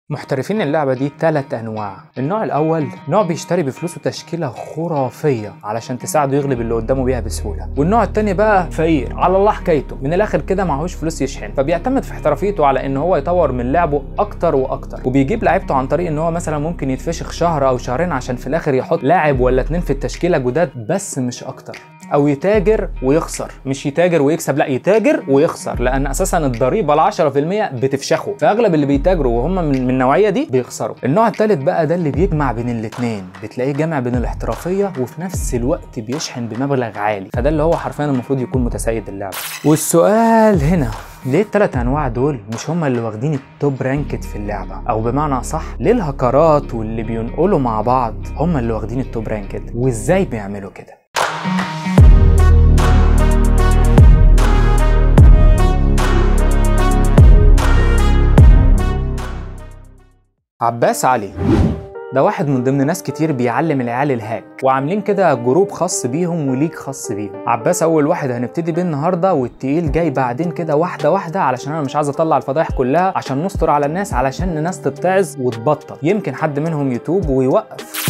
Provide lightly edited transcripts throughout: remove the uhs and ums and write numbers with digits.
محترفين اللعبة دي 3 أنواع. النوع الأول نوع بيشتري بفلوسه تشكيلة خرافية علشان تساعده يغلب اللي قدامه بيها بسهولة، والنوع التاني بقى فقير على الله حكايته، من الآخر كده معهوش فلوس يشحن، فبيعتمد في احترافيته على إن هو يطور من لعبه أكتر وأكتر، وبيجيب لعيبته عن طريق إن هو مثلا ممكن يتفشخ شهر أو شهرين عشان في الآخر يحط لاعب ولا 2 في التشكيلة جداد بس مش أكتر، أو يتاجر ويخسر، مش يتاجر ويكسب، لا يتاجر ويخسر، لأن أساسا الضريبة ال 10% بتفشخه، فأغلب اللي بيتاجروا وهم من النوعية دي بيخسروا. النوع الثالث بقى ده اللي بيجمع بين الاثنين، بتلاقيه جامع بين الاحترافية وفي نفس الوقت بيشحن بمبلغ عالي، فده اللي هو حرفيا المفروض يكون متسيد اللعبة. والسؤال هنا، ليه ال3 أنواع دول مش هما اللي واخدين التوب رانكد في اللعبة؟ أو بمعنى صح، ليه الهكرات واللي بينقلوا مع بعض هما اللي واخدين التوب رانكد؟ وإزاي بيعملوا كده؟ عباس علي ده واحد من ضمن ناس كتير بيعلم العيال الهاك، وعاملين كده جروب خاص بيهم وليج خاص بيهم. عباس اول واحد هنبتدي بيه النهارده، والتقيل جاي بعدين كده واحده واحده، علشان انا مش عايز اطلع الفضايح كلها عشان نستر على الناس، علشان الناس تتعظ وتبطل، يمكن حد منهم يتوب ويوقف.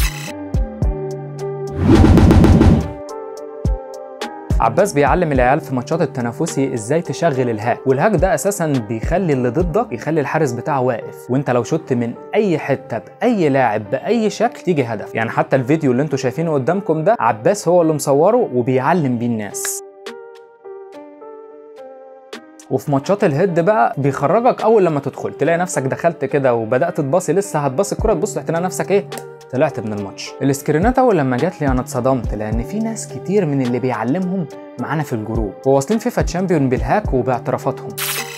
عباس بيعلم العيال في ماتشات التنافسي ازاي تشغل الهاك، والهاك ده اساسا بيخلي اللي ضدك يخلي الحارس بتاعه واقف، وانت لو شوت من اي حته باي لاعب باي شكل تيجي هدف. يعني حتى الفيديو اللي انتوا شايفينه قدامكم ده عباس هو اللي مصوره وبيعلم بيه الناس. وفي ماتشات الهيد بقى بيخرجك اول لما تدخل، تلاقي نفسك دخلت كده وبدات تباصي، لسه هتباصي الكره تبص تلاقي نفسك ايه، طلعت من الماتش. السكرينات اول لما جات لي انا اتصدمت، لان في ناس كتير من اللي بيعلمهم معانا في الجروب وواصلين فيفا تشامبيون بالهاك وباعترافاتهم.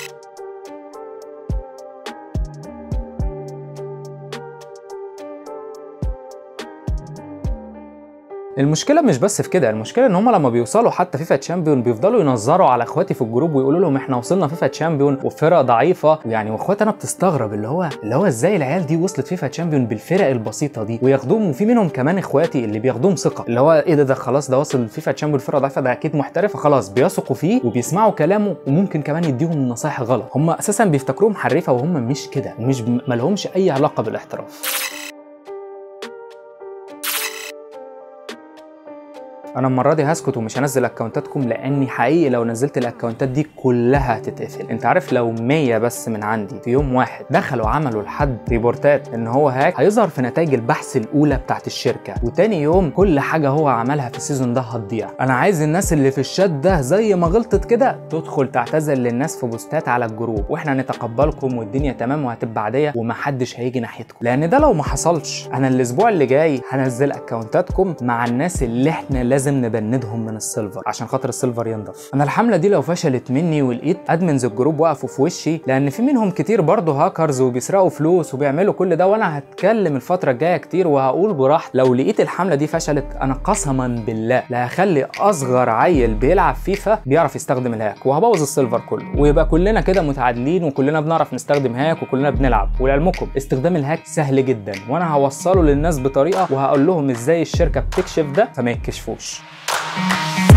المشكله مش بس في كده، المشكله ان هم لما بيوصلوا حتى فيفا تشامبيون بيفضلوا ينظروا على اخواتي في الجروب ويقولوا لهم احنا وصلنا فيفا تشامبيون وفرق ضعيفه، يعني واخواتي انا بتستغرب اللي هو ازاي العيال دي وصلت فيفا تشامبيون بالفرق البسيطه دي وياخدوهم، وفي منهم كمان اخواتي اللي بياخدوهم ثقه، اللي هو ايه ده خلاص ده واصل فيفا تشامبيون فرقه ضعيفه، ده اكيد محترف، فخلاص بيثقوا فيه وبيسمعوا كلامه، وممكن كمان يديهم نصايح غلط. هم اساسا بيفتكروهم حريفه وهم مش كده، مش مالهمش اي علاقه بالاحتراف. انا المره دي هسكت ومش هنزل اكونتاتكم، لاني حقيقي لو نزلت الاكونتات دي كلها هتتقفل. انت عارف لو 100 بس من عندي في يوم واحد دخلوا عملوا لحد ريبورتات ان هو هاك، هيظهر في نتائج البحث الاولى بتاعت الشركه، وتاني يوم كل حاجه هو عملها في السيزون ده هتضيع. انا عايز الناس اللي في الشات ده زي ما غلطت كده تدخل تعتذر للناس في بوستات على الجروب، واحنا نتقبلكم والدنيا تمام وهتبقى عاديه ومحدش هيجي ناحيتكم، لان ده لو ما حصلش انا الاسبوع اللي جاي هنزل اكونتاتكم مع الناس اللي احنا لازم نبندهم من السيلفر عشان خاطر السيلفر ينضف. انا الحمله دي لو فشلت مني ولقيت ادمنز الجروب وقفوا في وشي، لان في منهم كتير برضه هاكرز وبيسرقوا فلوس وبيعملوا كل ده، وانا هتكلم الفتره الجايه كتير وهقول براحتي، لو لقيت الحمله دي فشلت انا قسما بالله لا هخلي اصغر عيل بيلعب فيفا بيعرف يستخدم الهاك، وهبوظ السيلفر كله، ويبقى كلنا كده متعادلين وكلنا بنعرف نستخدم هاك وكلنا بنلعب. ولعلمكم استخدام الهاك سهل جدا، وانا هوصله للناس بطريقه وهقول لهم ازاي الشركه بتكشف ده فما يتكشفوش.